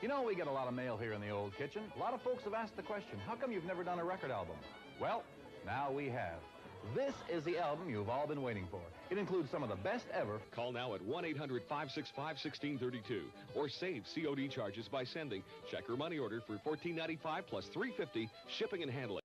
You know, we get a lot of mail here in the old kitchen. A lot of folks have asked the question, how come you've never done a record album? Well, now we have. This is the album you've all been waiting for. It includes some of the best ever. Call now at 1-800-565-1632 or save COD charges by sending check or money order for $14.95 plus $3.50 shipping and handling.